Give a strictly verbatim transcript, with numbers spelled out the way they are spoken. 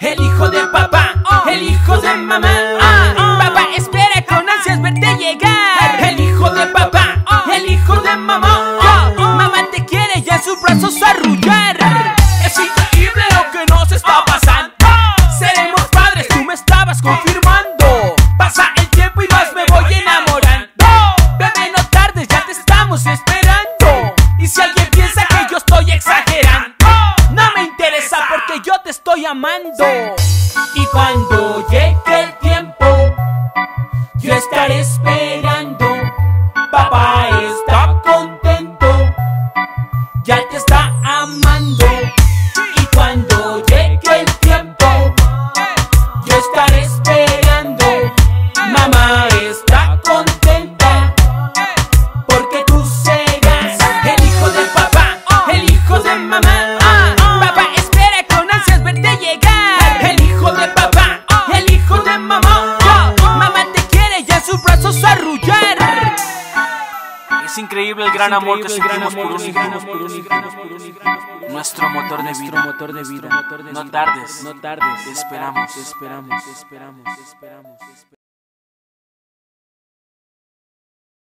el hijo de papá, el hijo de mamá. Papá espera con ansias verte llegar. El hijo de papá, el hijo de mamá. Mamá te quiere ya en sus brazos arrullar. Es increíble lo que nos está pasando. Seremos padres, tú me estabas confirmando. Pasa el tiempo y más me voy enamorando. Bebé, no tardes, ya te estamos esperando. Y si alguien piensa que yo estoy exagerando, no me interesa porque yo te estoy amando. Y cuando llegue el tiempo, yo estaré esperando. Papá está contento, ya te está amando. Y cuando llegue el tiempo, yo estaré esperando. Mamá está contenta porque tú serás el hijo de papá, el hijo de mamá. Papá espera con ansias verte llegar. El hijo de papá, el hijo de mamá. Mamá te quiere ya en sus brazos arrullar. Es increíble el gran amor que sentimos por un hijo. Nuestro motor de vida. No tardes, no tardes. Te esperamos, te esperamos, te esperamos, te esperamos.